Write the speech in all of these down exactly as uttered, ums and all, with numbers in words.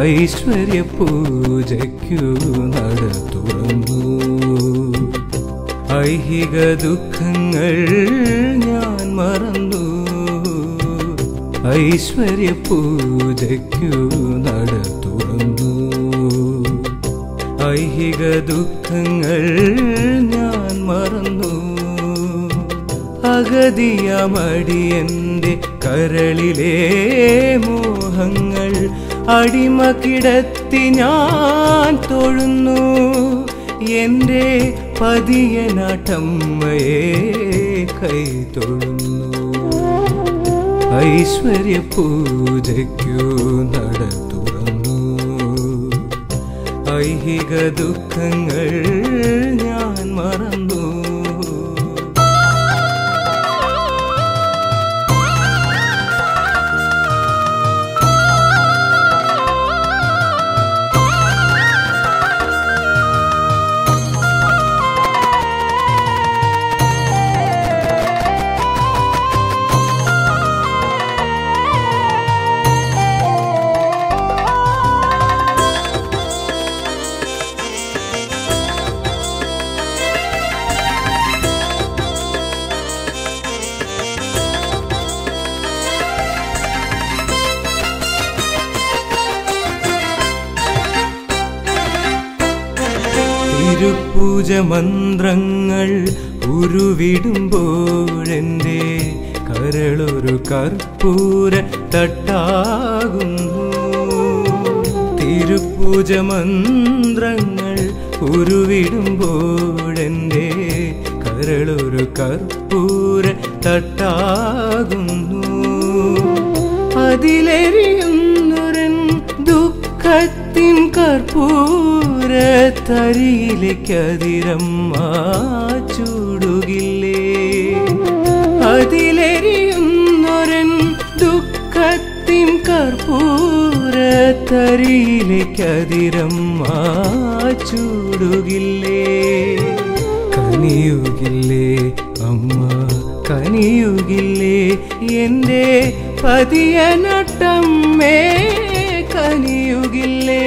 ഐശ്വര്യ പൂജയ്ക്കു നട തുറന്നു. ഐഹിക ദുഃഖങ്ങൾ ഞാൻ മറന്നു. ഐശ്വര്യ പൂജയ്ക്കു നട തുറന്നു. ഐഹിക ദുഃഖങ്ങൾ ഞാൻ മറന്നു. അഗതിയമടിയന്റെ കരളിലെ മോഹങ്ങൾ അടിമ കിടത്തി ഞാൻ തൊഴുന്നു. എന്റെ പതിയനാട്ടമ്മയെ കൈ തൊഴുന്നു. ഐശ്വര്യ പൂജയ്ക്കു നട തുറന്നു. ഐഹിക ദുഃഖങ്ങൾ ഞാൻ മറന്നു. തിരുപ്പൂജ മന്ത്രങ്ങൾ ഉരുവിടുമ്പോഴെന്റെ കരളൊരു കർപ്പൂര തട്ടാകുന്നു. തിരുപ്പൂജ മന്ത്രങ്ങൾ ഉരുവിടുമ്പോഴെന്റെ കരളൊരു കർപ്പൂര തട്ടാകുന്നു. അതിലെരിയുന്നൊരൻ ദുഃഖത്തിൻ കർപ്പൂര തരിയിലേക്കതിരമ്മ ചൂടുകില്ലേ. അതിലെരിയുന്നൊരൻ ദുഃഖത്തിൻ കർപ്പൂര തരിയിലേക്കതിരമ്മ ചൂടുകില്ലേ. കനിയുകില്ലേ അമ്മ കനിയുകില്ലേ. എന്റെ പതിയനട്ടമ്മേ കനിയുകില്ലേ.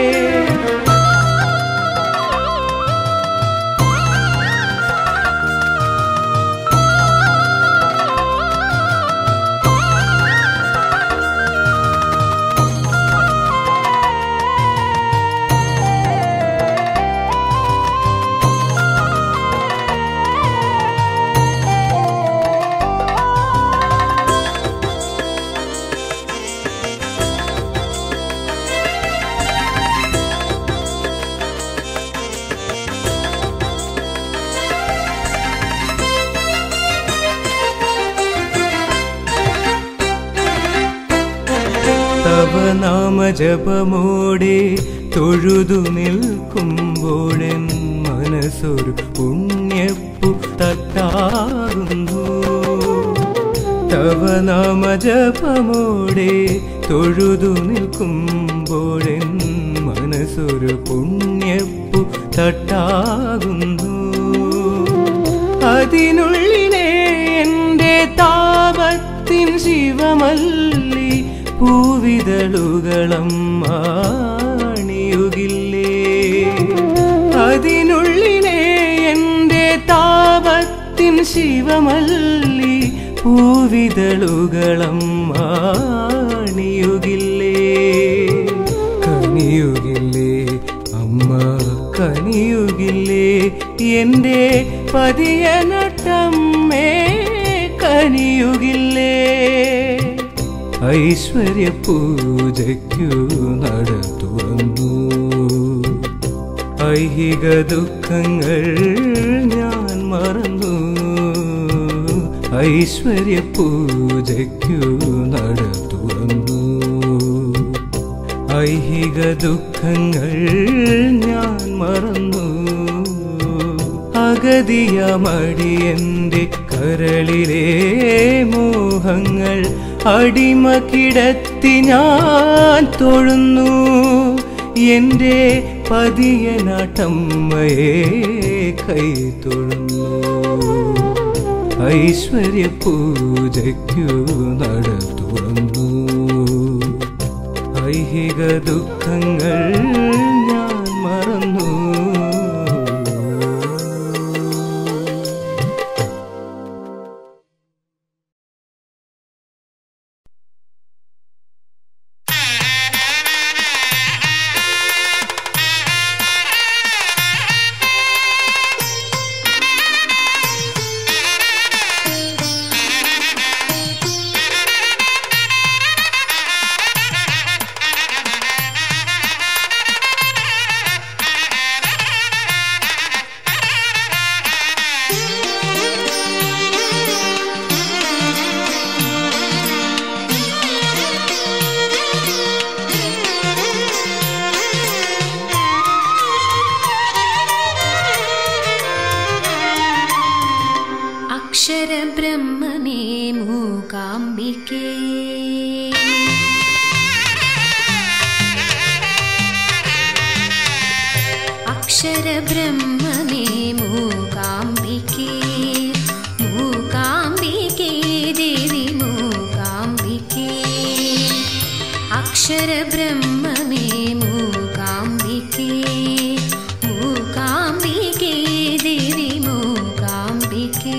നാമജപമോടെ തൊഴുതു നിൽക്കുമ്പോഴെൻ മനസ്സൊരു പുണ്യപ്പു തട്ടാകുന്നു. തവ നാമജപമോടെ തൊഴുതു നിൽക്കുമ്പോഴെൻ മനസ്സൊരു പുണ്യപ്പു തട്ടാകുന്നു. അതിനുള്ളിലെ എന്റെ താപത്തിൻ ശിവമല്ലി പൂവിതളുകളമ്മ അണിയുകില്ലേ. അതിനുള്ളിലെ എന്റെ താപത്തിൻ ശിവമല്ലി പൂവിതളുകളമ്മ അണിയുകില്ലേ. കനിയുകില്ലേ അമ്മ കനിയുകില്ലേ. എന്റെ പതിയനട്ടമ്മേ കനിയുകില്ലേ. ഐശ്വര്യ പൂജയ്ക്കു നട തുറന്നു. ഐഹിക ദുഃഖങ്ങൾ ഞാൻ മറന്നു. ഐശ്വര്യ പൂജയ്ക്കു നട തുറന്നു. ഐഹിക ദുഃഖങ്ങൾ ഞാൻ മറന്നു. അഗതിയമടിയന്റെ കരളിലെ മോഹങ്ങൾ അടിമ കിടത്തി ഞാൻ തൊഴുന്നു. എന്റെ പതിയനാട്ടമ്മയെ കൈ തൊഴുന്നു. ഐശ്വര്യ പൂജയ്ക്കു നട തുറന്നു. ഐഹിക ദുഃഖങ്ങൾ ഞാൻ മറന്നു. അക്ഷരബ്രഹ്മമേ മൂകാംബികേ, അക്ഷരബ്രഹ്മമേ മൂകാംബികേ, മൂകാംബികേ ദേവി മൂകാംബികേ, അക്ഷരബ്രഹ്മമേ മൂകാംബികേ, മൂകാംബികേ ദേവി മൂകാംബികേ.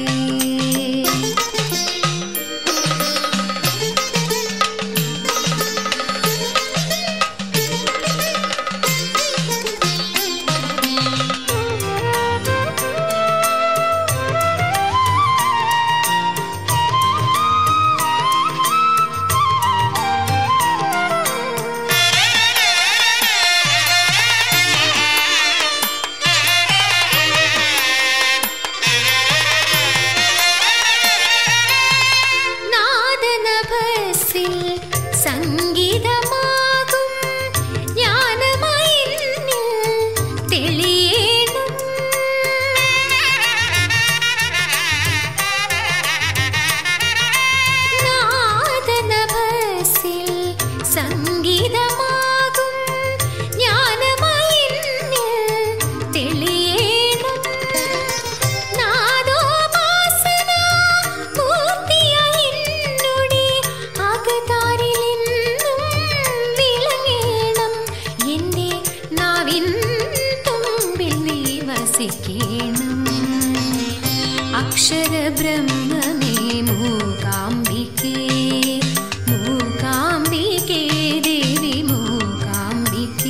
അക്ഷരബ്രഹ്മമേ മൂകാംബികേ, മൂകാംബികേ ദേവി മൂകാംബികേ.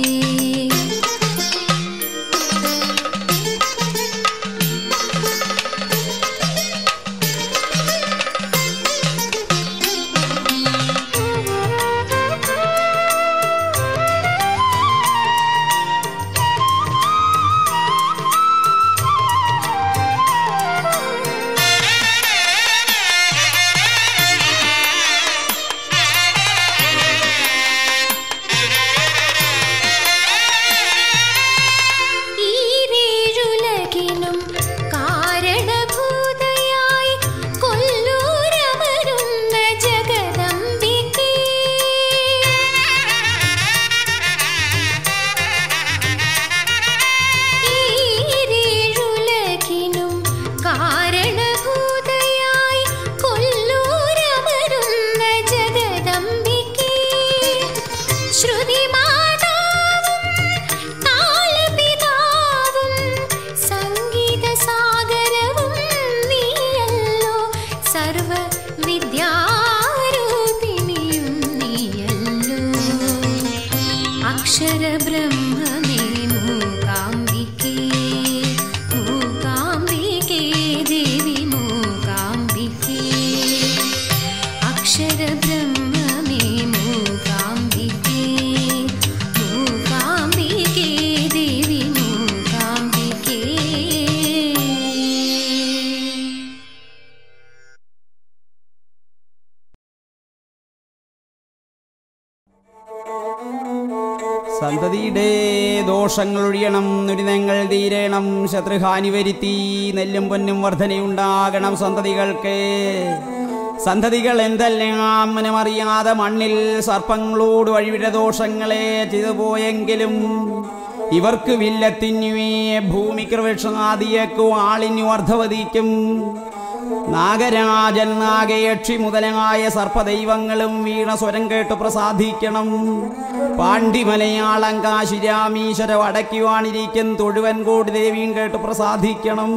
അക്ഷരബ്രഹ്മമേ മൂകാംബികേ, മൂകാംബികേ ദേവി മൂകാംബികേ, അക്ഷരബ്രഹ്മമേ മൂകാംബികേ, മൂകാംബികേ ദേവി മൂകാംബികേ. സന്തതിയുടെ ദോഷങ്ങളൊഴിയണം, ദുരിതങ്ങൾ തീരണം, ശത്രുഹാനി വരുത്തി നെല്ലും പൊന്നും വർധനയുണ്ടാകണം സന്തതികൾക്ക്. സന്തതികൾ എന്തെല്ലാം മനമറിയാതെ മണ്ണിൽ സർപ്പങ്ങളോട് വഴിവിട ദോഷങ്ങളെ ചെയ്തു പോയെങ്കിലും ഇവർക്ക് വില്ലത്തിനുവേ ഭൂമിക്ക് വൃക്ഷാദിയക്കും ആളിനു അർദ്ധവതിക്കും നാഗരാജൻ നാഗയക്ഷി മുതലായ സർപ്പദൈവങ്ങളും വീണ സ്വരം കേട്ട് പ്രസാദിക്കണം. പാണ്ഡിമലയാളം കാശി രാമീശ്വര വടക്കുവാണിരിക്കും തൊഴുവൻകോട് ദേവിയും കേട്ട് പ്രസാദിക്കണം.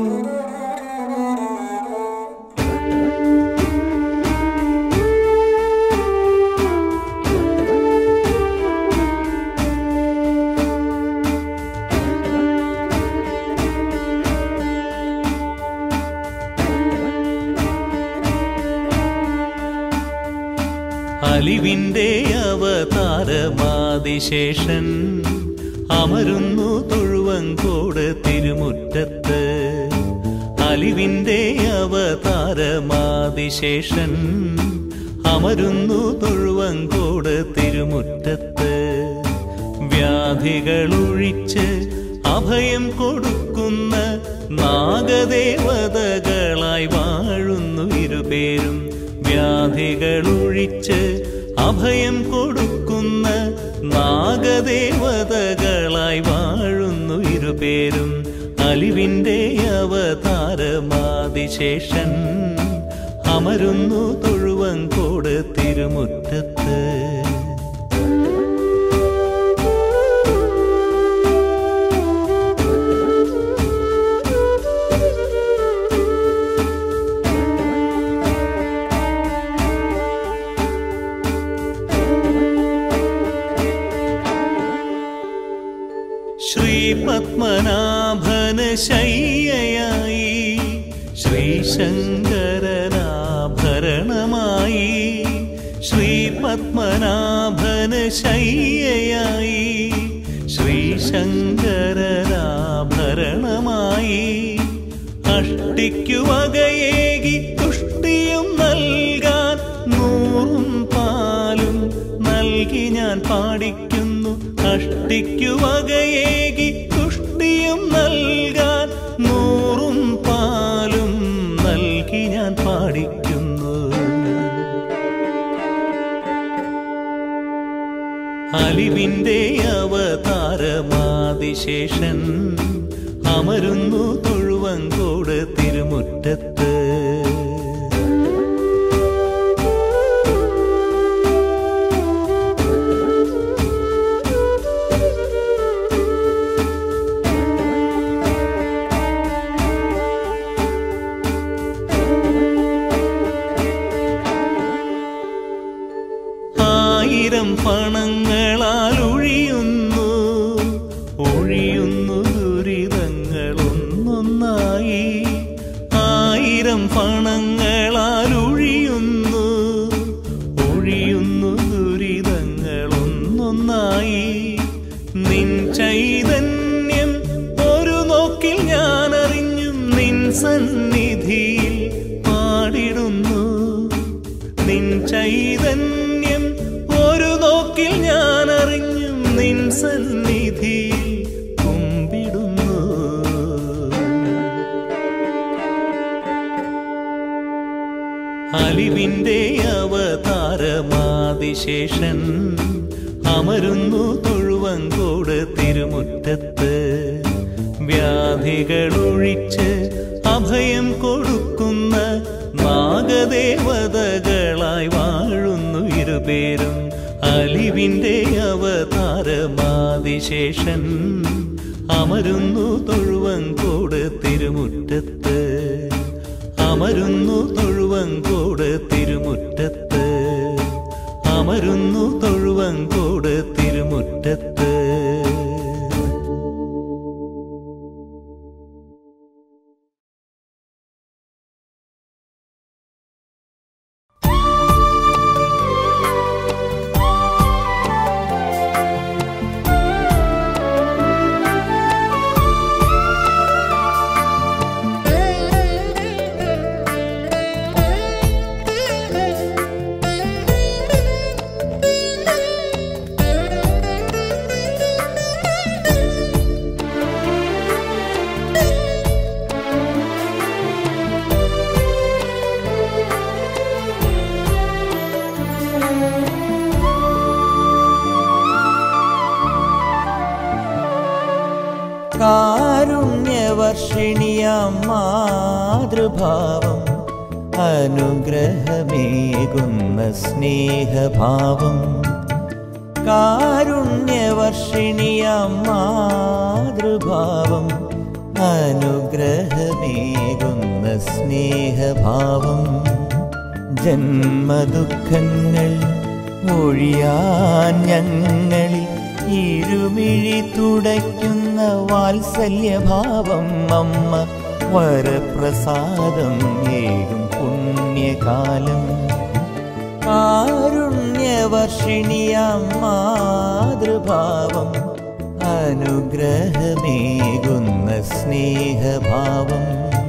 അലിവിന്റെ അവതാരമാതിശേഷൻ അമരുന്നു തൊഴുവങ്കോട് തിരുമുറ്റത്ത്. അലിവിന്റെ അവതാരമാതിശേഷൻ അമരുന്നു തൊഴുവങ്കോട് തിരുമുറ്റത്ത്. വ്യാധികളൊഴിച്ച് അഭയം കൊടുക്കുന്ന നാഗദേവതകളായി വാഴുന്നു ഇരുപേരും. വ്യാധികളൊഴിച്ച് അഭയം കൊടുക്കുന്ന നാഗദേവതകളായി വാഴുന്നു ഇരുപേരും. അലിവിന്റെ അവതാരമാതിശേഷൻ അമരുന്നു തൊഴുവങ്കോട് തിരുമുറ്റത്ത്. ശ്രീപത്മനാഭന് ശയ്യയായി ശ്രീശങ്കരനാഭരണമായി. ശ്രീപത്മനാഭന് ശയ്യയായി ശ്രീശങ്കരനാഭരണമായി. അഷ്ടിക്കു വകയേകി തുഷ്ടിയും നൽകാൻ നൂറും പാലും നൽകി ഞാൻ പാടിക്കുന്നു. അഷ്ടിക്കു വകയേകി തുഷ്ടിയും നൽകാൻ നൂറും പാലും നൽകി ഞാൻ പാടിക്കുന്നു. അലിവിന്റെ അവതാരമാതിശേഷൻ അമരുന്നു തൊഴുവങ്കോട് തിരുമുറ്റത്ത്. ആയിരം പണങ്ങളാൽ ഒഴിയുന്നു ഒഴിയുന്നു ദുരിതങ്ങളൊന്നൊന്നായി. ആയിരം പണങ്ങളാൽ ഒഴിയുന്നു ഒഴിയുന്നു ദുരിതങ്ങളൊന്നൊന്നായി. നിൻ ചൈതന്യം ഒരു നോക്കിൽ ഞാൻ അറിഞ്ഞും നിൻ സന്നിധിയിൽ പാടിടുന്നു. നിൻ ചൈതന്യം ഒരു നോക്കിൽ ഞാൻ അറിഞ്ഞും നിൻ സന്നിധിയിൽ കുമ്പിടുന്നു. അലിവിന്റെ അവതാരമാതിശേഷൻ അമരുന്നു തൊഴുവങ്കോട് തിരുമുറ്റത്ത്. വ്യാധികളൊഴിച്ച് അഭയം കൊടുക്കുന്ന നാഗദേവതകളായി വാഴുന്നു ഇരുപേരും. അലിവിന്റെ അവതാരമാതിശേഷൻ അമരുന്നു തൊഴുവങ്കോട് തിരുമുറ്റത്ത്. അമരുന്നു തൊഴുവങ്കോട് തിരുമുറ്റത്ത്. അമരുന്നു തൊഴുവങ്കോട് തിരുമുറ്റത്ത്. കാരുണ്യവർഷിണിയാം മാതൃഭാവം അനുഗ്രഹമേകുന്ന സ്നേഹഭാവം കാരുണ്യവർഷിണിയാം മാതൃഭാവം അനുഗ്രഹമേകുന്ന സ്നേഹഭാവം ജന്മദുഃഖങ്ങൾ ഒഴിയാൻ ഞങ്ങളിൽ ഇരുമിഴി തുടയ്ക്കുന്ന വാത്സല്യഭാവം അമ്മ വരപ്രസാദം ഏകും പുണ്യകാലം കാരുണ്യവർഷിണിയാം മാതൃഭാവം അനുഗ്രഹമേകുന്ന സ്നേഹഭാവം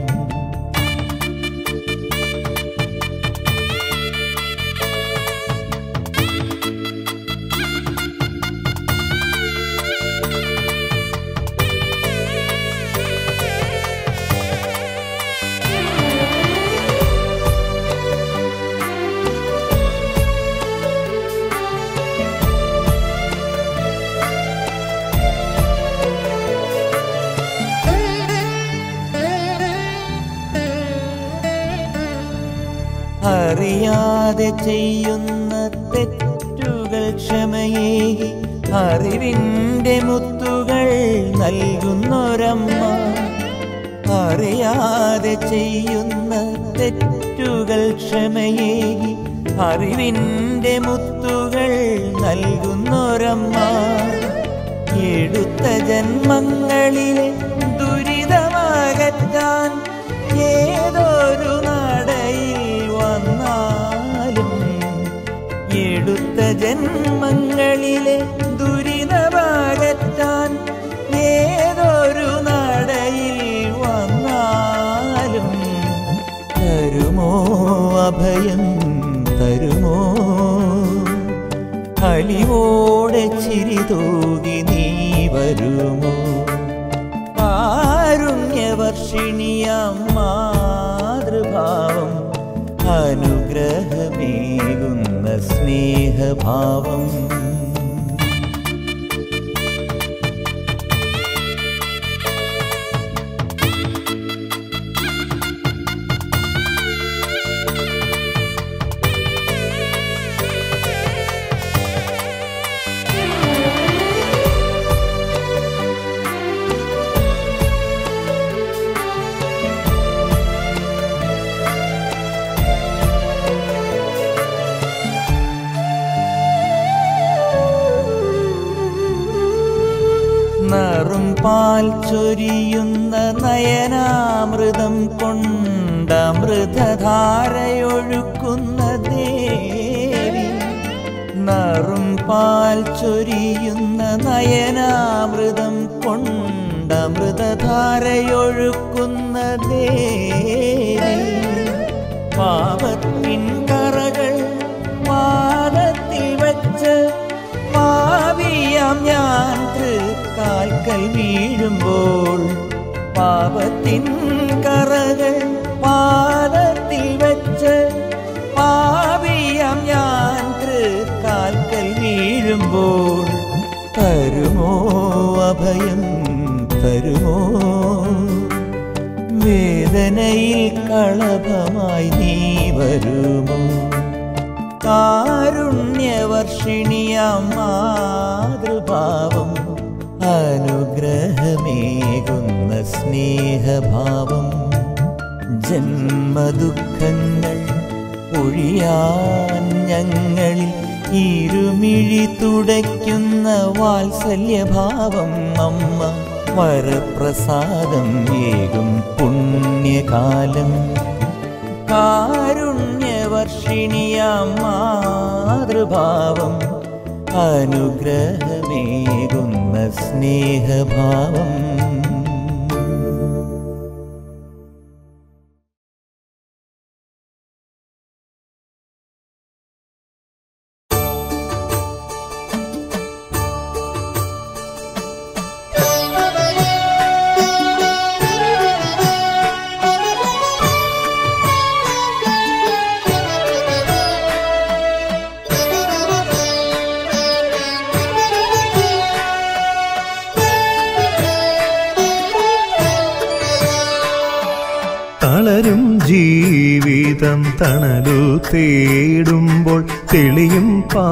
അറിയാതെ ചെയ്യുന്ന തെറ്റുകൾ ക്ഷമയേകി അറിവിൻ്റെ മുത്തുകൾ നൽകുന്നൊരമ്മ അറിയാതെ ചെയ്യുന്ന തെറ്റുകൾ ക്ഷമയേകി അറിവിൻ്റെ മുത്തുകൾ നൽകുന്നൊരമ്മ എടുത്ത ജന്മങ്ങളിലെ ദുരിതമകറ്റാൻ ഏതൊരു നടയിൽ വന്നാലും എടുത്ത ജന്മങ്ങളിലെ ദുരിതമകറ്റാൻ ഏതൊരു നടയിൽ വന്നാലും തരുമോ അഭയം തരുമോ അലിവോടെ ചിരിതൂകി നീ വരുമോ കാരുണ്യവർഷിണിയാം മാതൃഭാവം അനുഗ്രഹമേകുന്ന സ്നേഹഭാവം നറും പാൽ ചൊരിയുന്ന നയനാമൃതം കൊണ്ടമൃതധാരയൊഴുക്കുന്ന ദേവി നറും പാൽ ചൊരിയുന്ന നയനാമൃതം കൊണ്ടമൃതധാരയൊഴുക്കുന്ന ദേവി പാപത്തിൻ കറകൾ പാദത്തിൽ വച്ച് പാപിയാം ഞാൻ തൃക്കാൽക്കൽ വീഴുമ്പോൾ പാപത്തിൻ കറകൾ പാദത്തിൽ വച്ച് പാപിയാം ഞാൻ തൃക്കാൽക്കൽ വീഴുമ്പോൾ തരുമോ അഭയം തരുമോ വേദനയിൽ കളഭമായി നീ വരുമോ കാരുണ്യവർഷിണിയാം മാതൃഭാവം അനുഗ്രഹമേകുന്ന സ്നേഹഭാവം ജന്മദുഃഖങ്ങൾ ഒഴിയാൻ ഞങ്ങളിൽ ഇരുമിഴി തുടയ്ക്കുന്ന വാത്സല്യഭാവം അമ്മ വരപ്രസാദം ഏകും പുണ്യകാലം കാരുണ്യവർഷിണിയാം മാതൃഭാവം അനുഗ്രഹമേകുന്ന സ്നേഹഭാവം ഇളം തണലു തേടുമ്പോൾ തെളിയും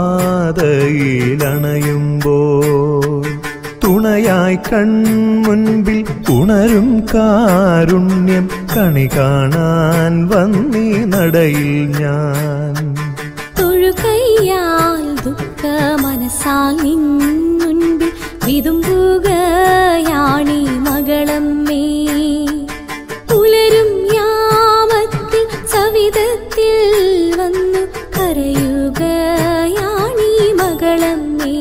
പാതയിലണയുമ്പോൾ തുണയായി കൺമുൻപിൽ ഉണരും കാരുണ്യം കണി കാണാൻ വന്നീ നടയിൽ ഞാൻ. തൊഴുകൈയാൽ ദുഃഖ മനസ്സാൽ നിന്നുൻപിൽ വിതുമ്പുകയാണീ മകളമ്മേ. പുലരും യാമത്തിൽ സവിധത്തിൽ വന്നു കരയുകയാണീ മകളമ്മേ.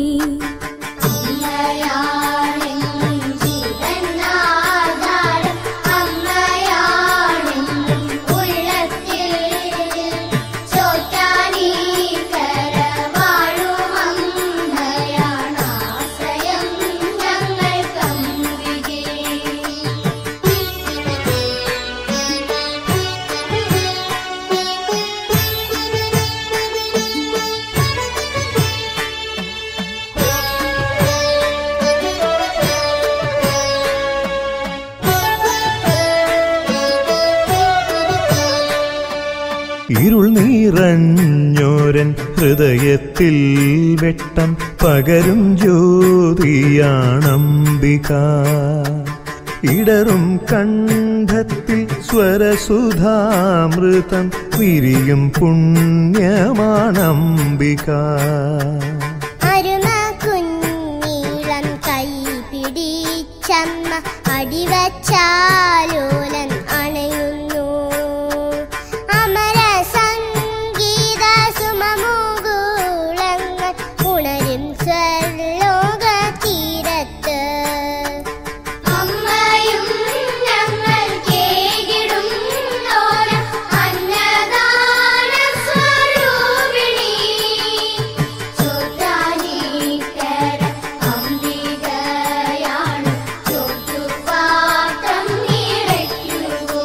ഇരുൾ നിറഞ്ഞോരൻ ഹൃദയത്തിൽ വെട്ടം പകരും ജ്യോതിയാണംബിക. ഇടറും കണ്ഠത്തിൽ സ്വരസുധാമൃതം വിരിയും പുണ്യമാണംബിക. അരുമകുഞ്ഞീളം കൈ പിടിച്ചമ്മ അടിവച്ചാലോലൻ അണയുന്നു. അമരസംഗീത സുമമുകുളങ്ങൾ ഉണരും സ്വർലോക തീരത്ത്. അമ്മയും ഞങ്ങൾ കേകിടും അന്നദാന സ്വരൂപിണി ചോറ്റാനിക്കര അംബികയാണ് ചോറ്റുപാത്രം നിറയ്ക്കുവോ.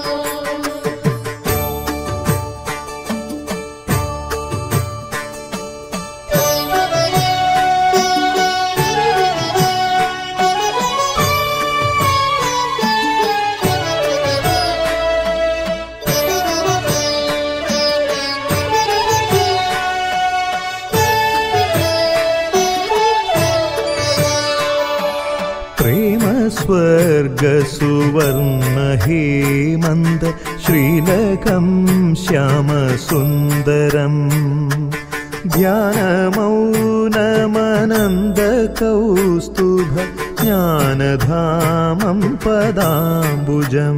പ്രേമ സ്വർഗ സുവർണ ഹേമന്ത ശ്രീലകം ശ്യാമസുന്ദരം ധ്യാനമൗനമനന്ദ കൗസ്തുഭ ജ്ഞാനധാമം പദാംബുജം.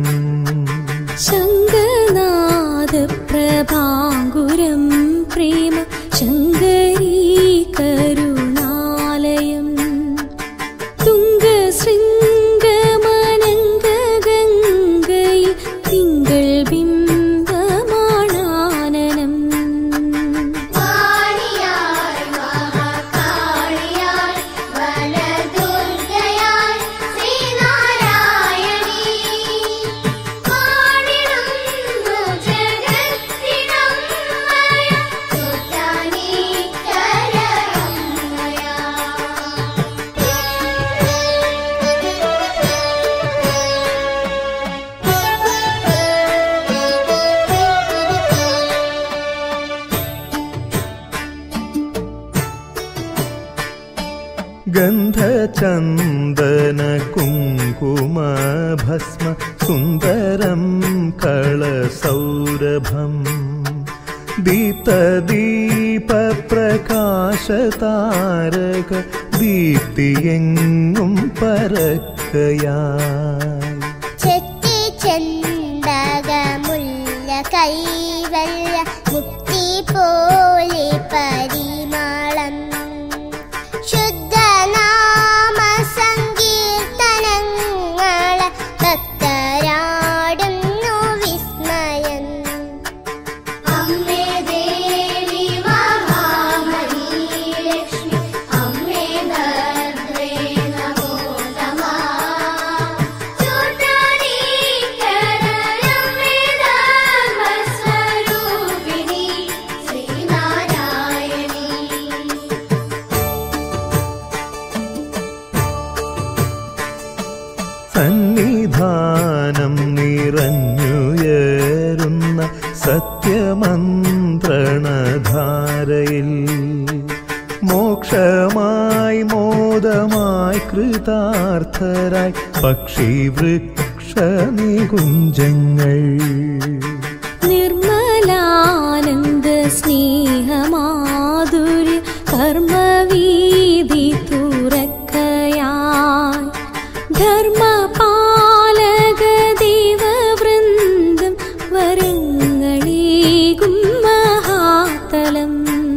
ശങ്കനാഥ പ്രഭാങ്കുരം പ്രേമ ശങ്കരീ കരുണാലയം. തുംഗശൃംഗമനംഗഗംഗയിൽ തിങ്കൾ ബിംബമാണാനനം. വാണിയായി മഹാകാളിയായി വനദുർഗയായി ശ്രീനാരായണി പാടിടുന്നു ജഗത്തിനമ്മയ ചോറ്റാനിക്കര അമ്മയ. ഗന്ധചന്ദന കുങ്കുമ ഭസ്മ സുന്ദരം കളസൗരഭം ദീപ്തദീപ പ്രകാശതാരക ദീപ്തിയെങ്ങും പരക്കയായി. ചെത്തി ചെണ്ടക മുല്ല കൈവല്യ മുക്തി പോലെ പരിമളം. ശുദ്ധനാമ സങ്കീർത്തനങ്ങള ഭക്തരാടുന്നു വിസ്മയം. അമ്മേ ദേവി മഹാമണി ലക്ഷ്മി അമ്മേ ഭദ്രേ നമോ നമഃ. ചോറ്റാനിക്കര അമ്മേ ധർമ്മസ്വരൂപിണി ശ്രീനാരായണി ഹർഷമായി മോദമായി കൃതാർത്ഥരായി പക്ഷിവൃക്ഷ നികുഞ്ചങ്ങൾ നിർമ്മലാനന്ദ സ്നേഹമാധുര്യ കർമ്മവീതി തുറക്കയായി ധർമ്മപാലക ദേവവൃന്ദം വരങ്ങളേകും മഹാതലം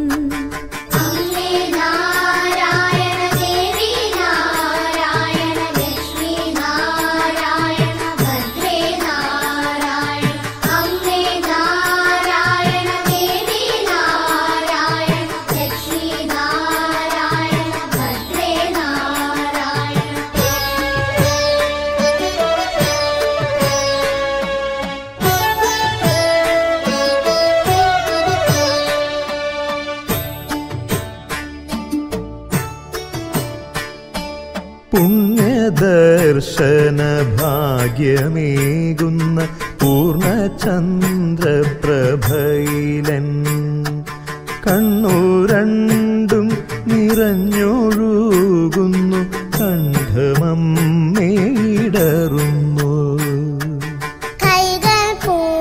പുണ്യദർശന ഭാഗ്യമേകുന്ന പൂർണ്ണചന്ദ്രപ്രഭയിലൻ കണ്ണു രണ്ടും നിറഞ്ഞൊഴുകുന്നു കണ്ഠമമ്മേയിടറുന്നു കൈകൾ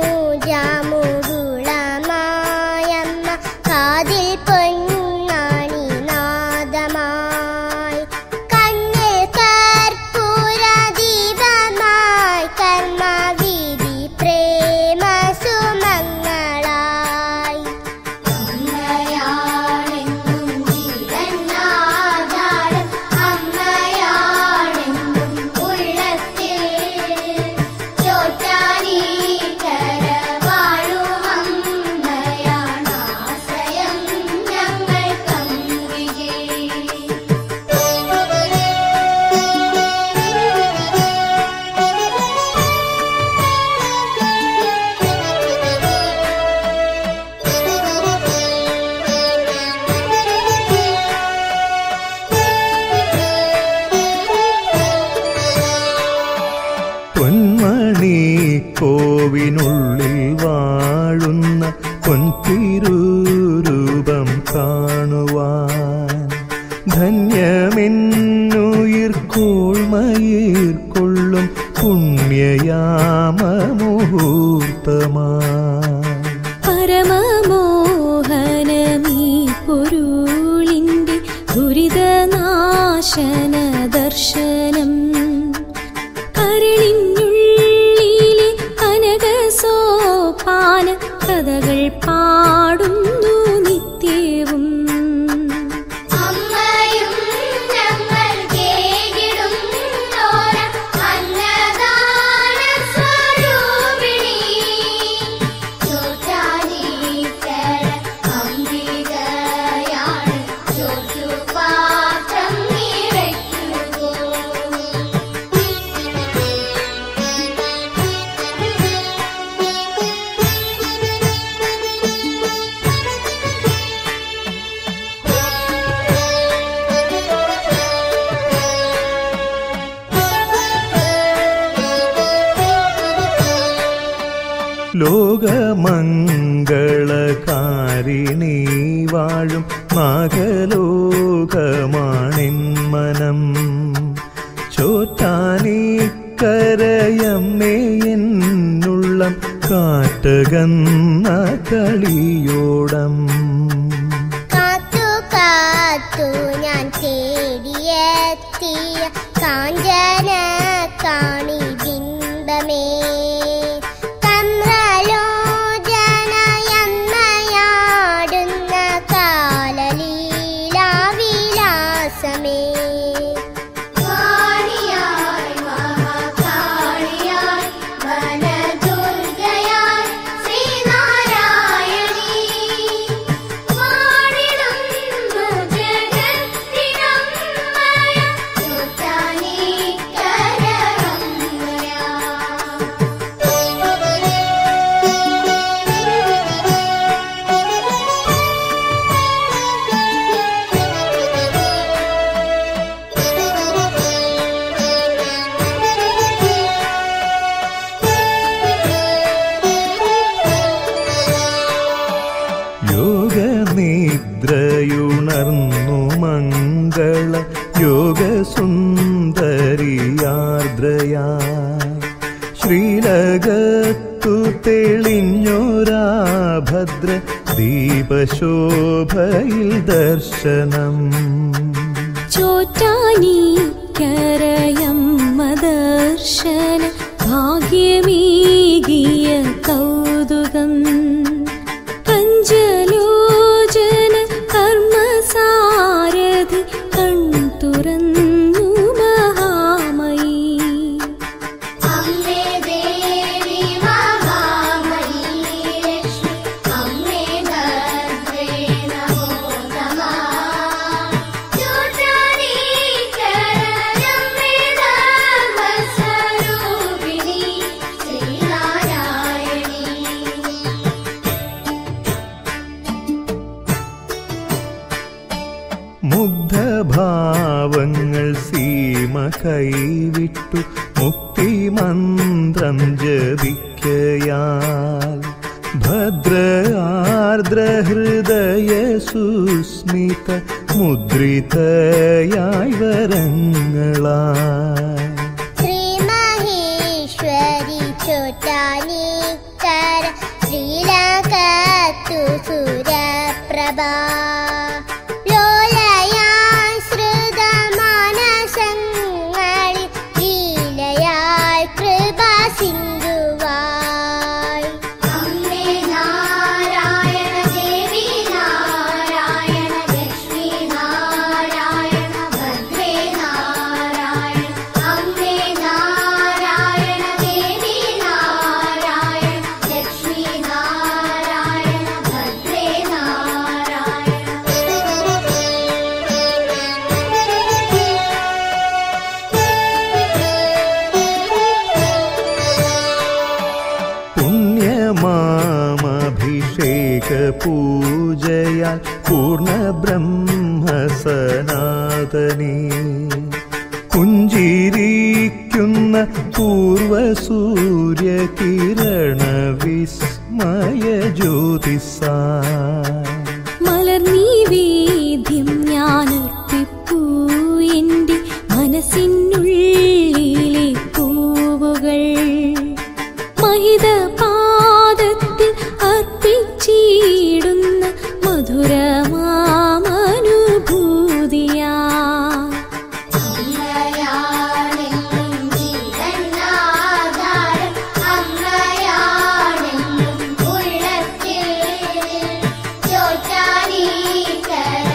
പൂജാമുരുളമായമ്മ കാതിൽ പൊന്നാണി നാദമായി കണ്ണിൽ കർപ്പൂര ദീപമായി കർമ്മവീതി പ്രേമ സുമങ്ങളായി അമ്മയാണെന്നും ജീവനാധാരം അമ്മയാണെന്നും ഉള്ളത്തിൽ ചോറ്റാനിക്കര വാഴും അമ്മയാണ് ആശ്രയം ഞങ്ങൾക്കംബികേ. പൊന്മണി കോവിനുള്ളിൽ വാഴുന്ന പൊൻതിരൂരൂപം കാണുവാൻ ധന്യമെന്നുയിർക്കോൾമയിർക്കൊള്ളും പുണ്യയാമമുഹൂർത്തമായി പരമമോഹനമീ പൊരുളിൻ്റെ ദുരിതനാശന ദർശനം കരളിനുള്ളിലെ കനകസോപാന കഥകൾ പാടുന്നു നിത്യവും അമ്മയും ഞങ്ങൾ കേകിടും തോര അന്നദാന സ്വരൂപിണി ചോറ്റാനിക്കര അംബികയാണ് ചോറ്റുപാത്രം നിറയ്ക്കുവോ. ലോകമംഗളകാരിണി വാഴും നാഗലോകമാണിൻ മനം ചോറ്റാനിക്കരയമ്മേ എന്നുള്ളം കാട്ടുകന്ന കളിയോടം കാത്തു കാത്തു ഞാൻ തേടിയെത്തിയ കാഞ്ചന കാണി ബിംബമേ കമ്രലോചനയമ്മയാടുന്ന കാലലീലാവിലാസമേ കാളിയായി മഹാകാളിയായി വനദുർഗയായി ശ്രീനാരായണി വാണിടുന്നു ജഗത്തിനമ്മയ ചോറ്റാനിക്കരമ്മയ. യോ യോഗനിദ്രയുണർന്നു മംഗള യോഗസുന്ദരിയാർദ്രയാ ശ്രീലകത്തു തെളിഞ്ഞൊരാ ഭദ്ര ദീപശോഭയിൽ ദർശനം ചോറ്റാനിക്കരയമ്മ ദർശന ഭാഗ്യമീകിയ കൗതുകം പഞ്ചലോചന കർമ്മസാരഥി കൺതുറന്നു മഹാമയി അമ്മേ ദേവി മഹാമയി ലക്ഷ്മി അമ്മേ ഭദ്രേ നമോ നമഃ ചോറ്റാനിക്കരയമ്മേ ധർമ്മസ്വരൂപിണി ശ്രീനാരായണി മുഗ്ധഭാവങ്ങൾ സീമ കൈവിട്ടു മുക്തിമന്ത്രം ജപിക്കയാൽ ഭദ്ര ആർദ്രഹൃദയ സുസ്മിത മുദ്രിതയായി വരങ്ങളായി ശ്രീ മഹേശ്വരി ചോറ്റാനിക്കര ശ്രീലകത്തു സുരപ്രഭാ ലോലയാശ്രിതമാനസങ്ങളിൽ ലീലയായി കൃപാ സിന്ധുവായി അമ്മേ നാരായണ ദേവി നാരായണ ലക്ഷ്മി നാരായണ ഭദ്രേ നാരായണ അമ്മേ നാരായണ ദേവി നാരായണ ലക്ഷ്മി നാരായണ ഭദ്രേ പുണ്യമാമഭിഷേക പൂജയാൽ പൂർണ്ണ ബ്രഹ്മ സനാതനീ പുഞ്ചിരിക്കുന്ന പൂർവസൂര്യ കിരണ വിസ്മയ ജ്യോതിസാ മലർനീവേദ്യം ഞാനർപ്പിപ്പൂ എൻ്റെ മനസ്സിനുള്ളിലെ പൂവുകൾ മഹിതപാദത്തിൽ അർപ്പിച്ചിടുന്ന മധുരമാമനുഭൂതിയാ അമ്മയാണെന്നും ജീവനാധാരം അമ്മയാണെന്നും ഉള്ളത്തിൽ ചോറ്റാനിക്കര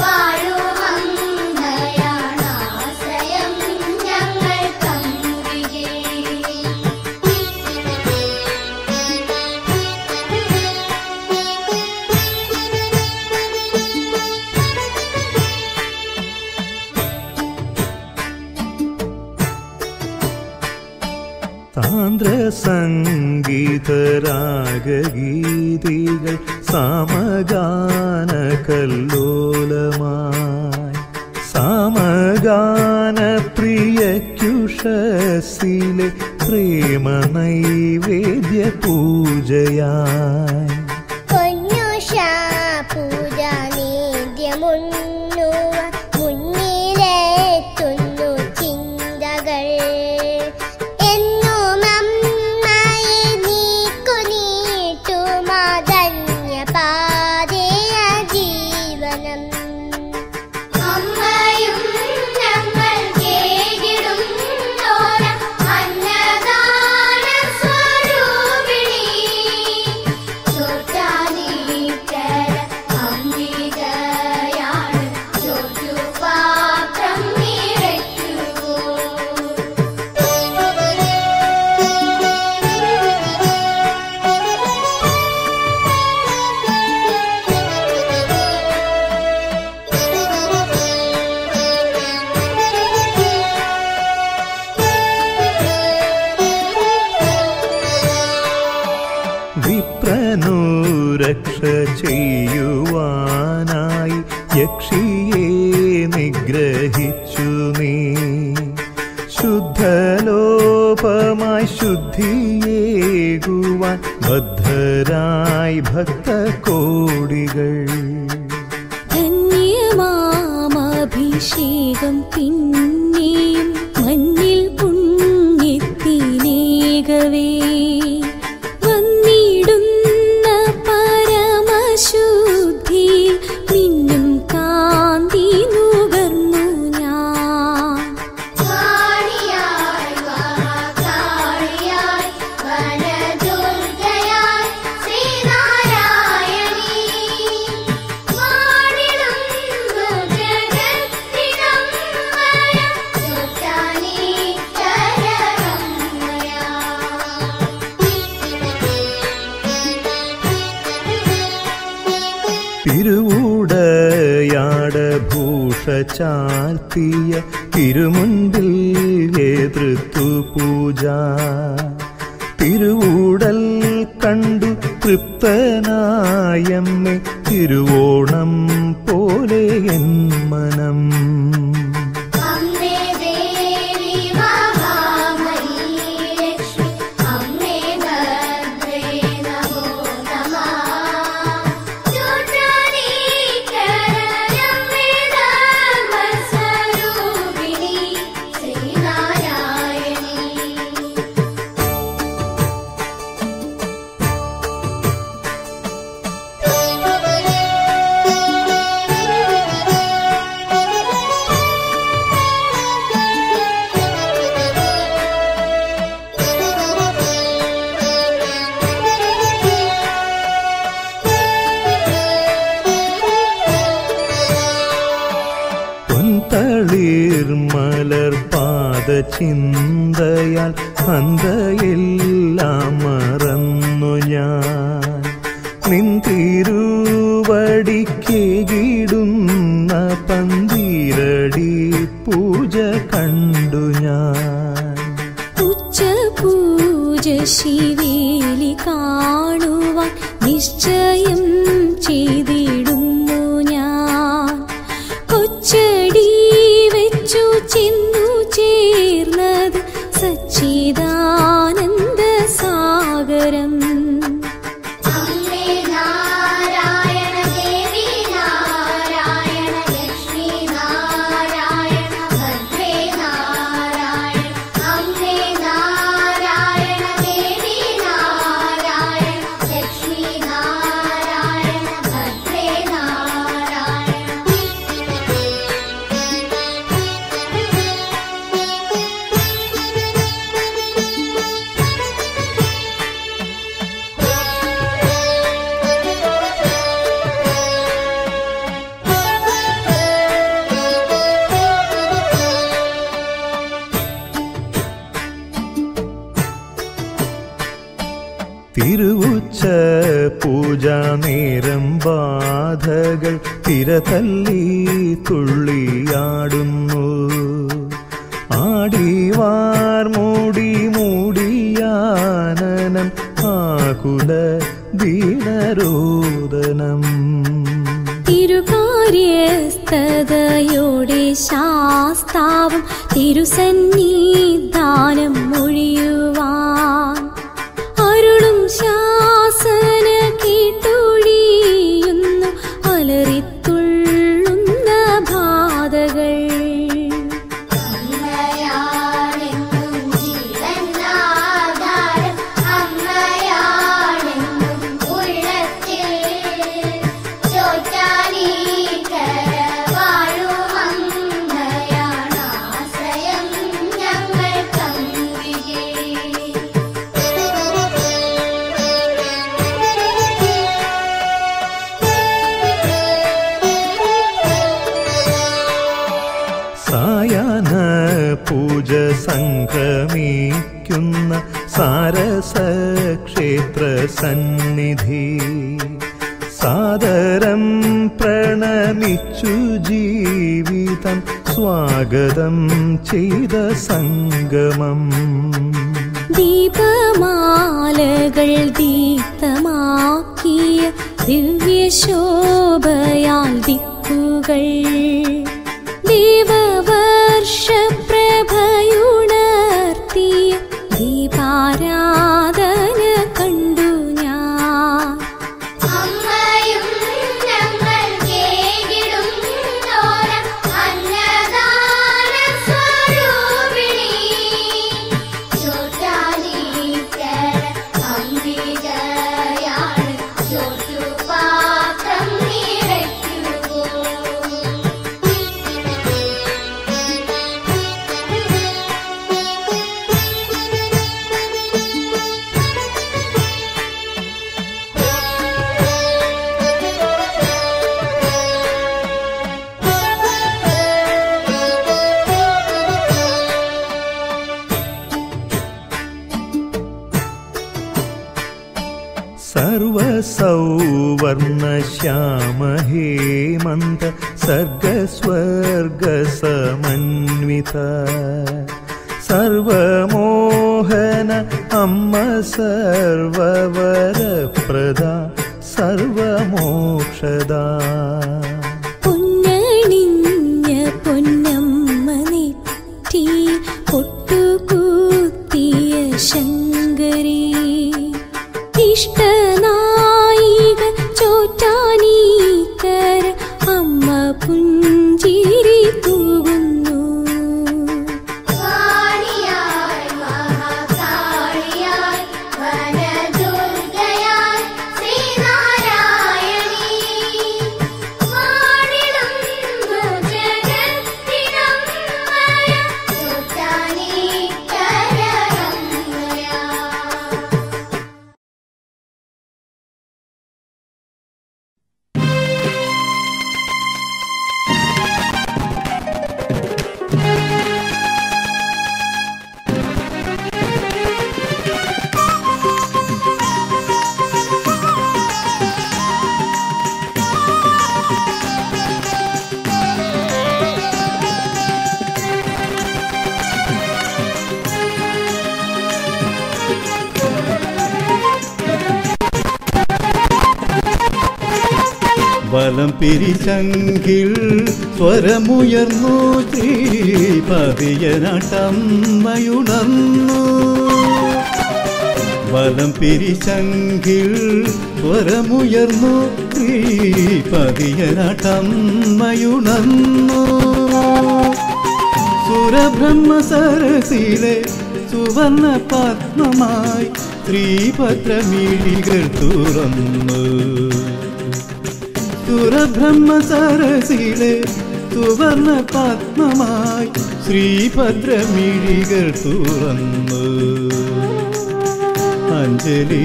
വാഴുമമ്മയാണാശ്രയം ഞങ്ങൾക്കംബികേ താന്ത്രസംഗീതരാഗഗീതികൾ സാമഗാനകല്ലോലമായി സാമഗാന പ്രിയക്കുഷസിലെ പ്രേമ നൈവേദ്യ പൂജയായി പൊന്നുഷാ പൂജ നേദ്യമുണ്ണുവ മുന്നിലെത്തുന്നു ചിന്തകൾ എന്നും അമ്മയെ നീക്കു നീട്ടുമതന്യപാതേയ ജീവനം അമ്മയും ഞങ്ങൾ കേകിടുന്നോര അന്നദാന സ്വരൂപിണി ചോറ്റാനിക്കര അംബികയാണ് ചോറ്റുപാത്രം നിറയ്ക്കുവോ വിപ്രനു രക്ഷ ചെയ്യുവാനായി യക്ഷിയെ നിഗ്രഹിച്ചു നീ ശുദ്ധലോപമായി ശുദ്ധിയേകുവാൻ ബദ്ധ തൃപ്തരായി ഭക്തകോടികൾ. ധന്യമാമഭിഷേകം പിന്നെയും മഞ്ഞിൽ പുണ്യത്തിനേകവേ വന്നിടുന്ന പരമശുദ്ധി നിന്നും കാന്തി നുകർന്നു ഞാൻ. വാണിയായി മഹാകാളിയായി വനദുർഗയായി ശ്രീനാരായണീ വാണിടുന്നു ജഗത്തിനമ്മയ സുജാനീകരമമ്മയ. തിരുവൂടയാടഭൂഷ ചാർത്തിയ തിരുമുൻപിൽ എതിർത്തു പൂജ. തിരുവൂടൽ കണ്ടു തൃപ്തനായമ്മേ തിരുവോണം പോലെ എൻ മനം. അമ്മേ ദേവി മഹാമയീ ലക്ഷ്മി അമ്മേ ഭദ്രേ നമോ നമഃ. സുജാനീകരമമ്മേ ധർമ്മസ്വരൂപിണി ശ്രീനാരായണീ. പൊൻതളിർ മലർ പാദചിന്തയാൽ അന്തയെല്ലാം മറന്നു ഞാൻ. നിൻ തിരുവടിക്കേകിടുന്ന പന്തീരടി പൂജ കണ്ടു ഞാൻ. ഉച്ചപൂജ ശിവേലി കാണുവാൻ നിശ്ചയം ചെയ്തിടുന്നു ഞാൻ. കൊച്ചടി വെച്ചു ചെന്നു ചേർന്നത് സച്ചിദാനന്ദ സാഗരം. അമ്മേ നാരായണ ദേവി നാരായണ ലക്ഷ്മി നാരായണ ഭദ്രേ നാരായണ. അമ്മേ നാരായണ ദേവി നാരായണ ലക്ഷ്മി നാരായണ ഭദ്രേ നാരായണ. തിരുവുച്ച പൂജാ നേരം ബാധകൾ തിരതല്ലി തുള്ളിയാടുന്നു. ആടിവാർ മൂടി മൂടിയാനനം ആകുല ദീനരോദനം. തിരുകാര്യസ്ഥതയോടെ ശാസ്താവും തിരുസന്നിധാനം മൊഴിയുവാൻ അരുളും ശാസന കേട്ടൊഴിയുന്നു അലറിത്തുള്ളുന്ന ബാധകൾ. അമ്മയാണെന്നും ജീവനാധാരം അമ്മയാണെന്നും ഉള്ളത്തിൽ ചോറ്റാനീകര വാഴുമമ്മയാണ് ആശ്രയം ഞങ്ങൾക്കംബികേ. സായാഹ്ന പൂജ സംക്രമിക്കുന്ന സാരസ ക്ഷേത്ര സന്നിധി. സാദരം പ്രണമിച്ചു ജീവിതം സ്വാഗതം ചെയ്ത സംഗമം. ദീപമാലകൾ ദീപ്തമാക്കിയ ദിവ്യശോഭയാൽ ദിക്കുകൾ ദീപവർഷപ്രഭയുണർത്തിയ ദീപാരാധന കണ്ടു ഞാൻ. സൗവർണ ശ്യാമ ഹേമന്ത സർഗസ്വർഗ സമന്വിത സർവമോഹന അമ്മ സർവവരപ്രദ സർവമോക്ഷദ പൊന്നണിഞ്ഞ പൊന്നമ്മ നെറ്റിയിൽ പൊട്ടുകൂത്തിയ ശങ്കരി ഇഷ്ടനായിക ചോറ്റാനീക്കര അമ്മ പുഞ്ചിരി തൂകുന്നു കാളിയായി മഹാകാളിയായി വനദുർഗയായി ശ്രീനാരായണി വാണിടുന്നു ജഗത്തിനമ്മയ ചോറ്റാനീക്കരയമ്മയ. ബലം പിരിശങ്കിൽ സ്വരമുയർന്നു ശ്രീപതിയനാട്ടമ്മയുണർന്നു ബലം പിരിശങ്കിൽ സ്വരമുയർന്നു ശ്രീപതിയനാട്ടമ്മയുണർന്നു സുരബ്രഹ്മ സരസിലെ സുവർണ പത്മമായി ശ്രീഭദ്രമിഴികൾ തുറന്നു സുരബ്രഹ്മ സരസിലെ സുവർണ പത്മമായി ശ്രീഭദ്രമിഴികൾ തുറന്നു അഞ്ജലി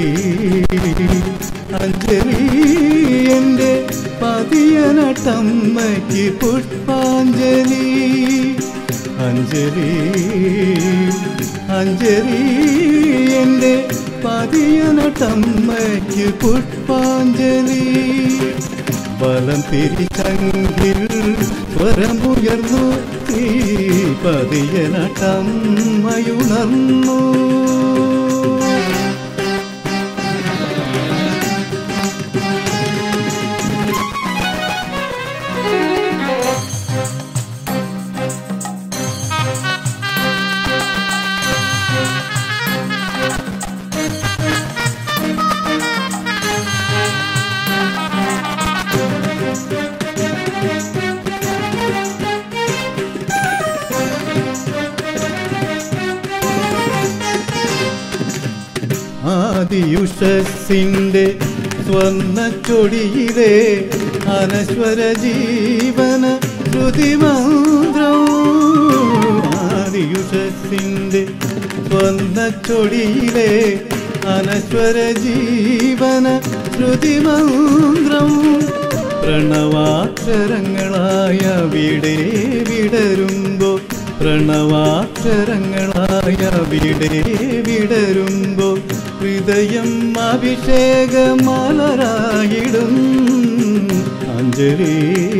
അഞ്ജലി എൻ്റെ പതിയനട്ടമ്മയ്ക്ക് പുഷ്പാഞ്ജലി അഞ്ജലി അഞ്ജലി എൻ്റെ പതിയനട്ടമ്മയ്ക്ക് പുഷ്പാഞ്ജലി ബലം തിരിച്ചങ്കിൽ സ്വരമുയർന്നു ശ്രീപതിയനട്ടമ്മയുണർന്നു ആദിയുഷസിന്റെ സ്വർണ്ണ ചൊടിയിലെ അനശ്വര ജീവന ശ്രുതിമന്ത്രം ആദിയുഷസിന്റെ സ്വർണ്ണ ചൊടിയിലെ അനശ്വര ജീവന ശ്രുതിമന്ത്രം പ്രണവാക്ഷരങ്ങളായ വിടെ വിടരുമ്പോ പ്രണവാക്ഷരങ്ങളായ വിടെ വിടരുമ്പോ ഹൃദയം അഭിഷേകമലരായിടും അഞ്ജലി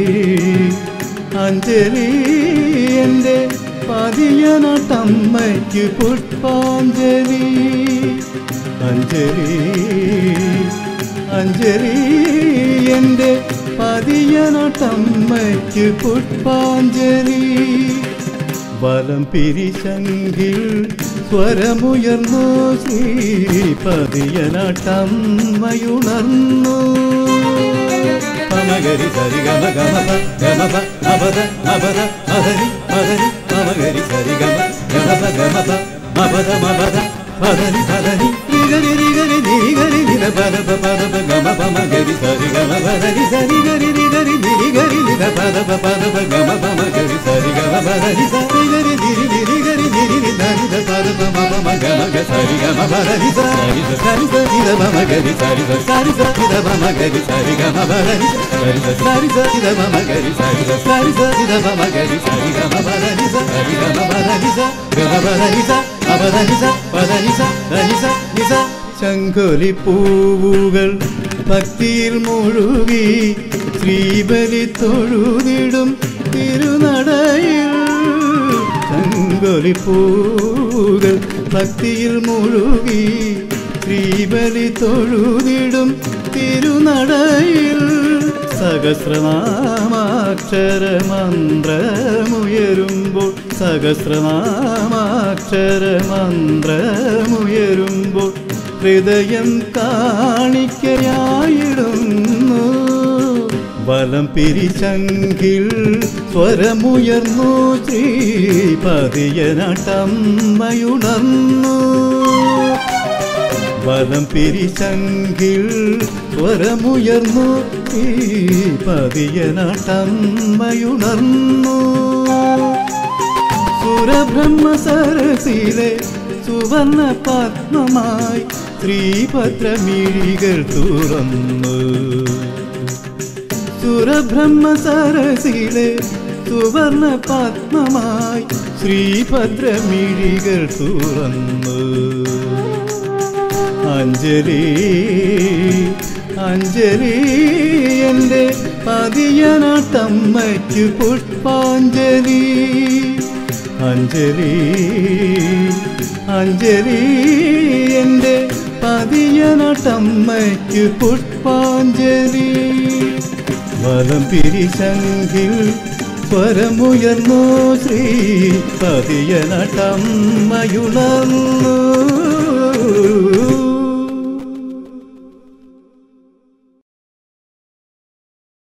അഞ്ജലി എൻ്റെ പതിയനട്ടമ്മയ്ക്ക് പുഷ്പാഞ്ജലി അഞ്ജലി അഞ്ജലി എൻ്റെ പതിയനട്ടമ്മയ്ക്ക് പുഷ്പാഞ്ജലി ബലം പിരിശങ്കിൽ സ്വരമുയർന്നു ശ്രീപതിയനട്ടമ്മയുണർന്നു പമഗരി സരി ഗമ ഗമ ഗമ അബദ അബദ മദരി മദരി പമഗരി സരി ഗമ ഗമ ഗമ അബദ മബദ പദരി പദരി ഗരി ഗരി ഗരി ഗരി നില പദ പദ ഗമ പമഗരി സരി ഗമ പദരി സരി ഗരി ഗരി ഗരി ഗരി നില പദ പദ ഗമ പമഗരി സരി ഗമ പദരി സരി ഗരി ഗരി ഗരി ഗരി ഗരി നില പദ പദ ഗമ ഗമ സരി ഗമ പദരി സരി സരി സരി പമഗരി സരി സരി സരി പമഗരി സരി ഗമ പദരി സരി സരി സരി പമഗരി സരി സരി സരി പമഗരി സരി ഗമ പദരി സരി ഗമ പദരി ഗമ പദരി അപദനിസ പദനിസ ധനിസ നിസ ശംഖൊലി പൂവുകൾ ഭക്തിയിൽ മുഴുകി ശ്രീബലി തൊഴുതിടും തിരുനടയിൽ ചങ്കൊലിപ്പൂകൾ ഭക്തിയിൽ മുഴുകി ശ്രീബലി തൊഴുതിടും തിരുനടയിൽ സഹസ്രനാമാക്ഷരമന്ത്രമുയരുമ്പോൾ സഹസ്രനാമാക്ഷരമന്ത്രമുയരുമ്പോൾ ഹൃദയം കാണിക്കയായിടുന്നു വലം പിരിച്ചങ്കിൽ സ്വരമുയർന്നു ശ്രീപതിയനാട്ടമ്മയുണർന്നു വലം പിരിച്ചങ്കിൽ സ്വരമുയർന്നു ശ്രീപതിയനാട്ടമ്മയുണർന്നു സുരബ്രഹ്മ സരസിലെ സുവർണ പത്മമായി ശ്രീഭദ്രമിഴികൾ തുറന്നു സുരബ്രഹ്മ സരസിലെ സുവർണ പത്മമായി ശ്രീഭദ്രമിഴികൾ തുറന്നു അഞ്ജലി അഞ്ജലി എൻ്റെ പതിയനാട്ടമ്മയ്ക്ക് പുഷ്പാഞ്ജലി അഞ്ജലി അഞ്ജലി എൻ്റെ പതിയനാട്ടമ്മയ്ക്ക് പുഷ്പാഞ്ജലി വലം പിരിശങ്കിൽ സ്വരമുയർന്നു ശ്രീ പതിയനാട്ടമ്മയുണർന്നു